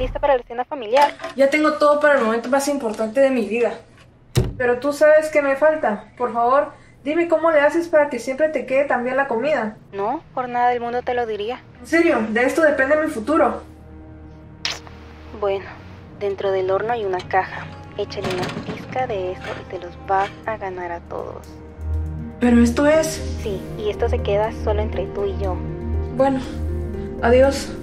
lista para la cena familiar. Ya tengo todo para el momento más importante de mi vida. Pero tú sabes qué me falta. Por favor, dime cómo le haces para que siempre te quede tan bien la comida. No, por nada del mundo te lo diría. En serio, de esto depende mi futuro. Bueno, dentro del horno hay una caja. Échale una pizca de eso y te los vas a ganar a todos. Pero esto es... Sí, y esto se queda solo entre tú y yo. Bueno, adiós.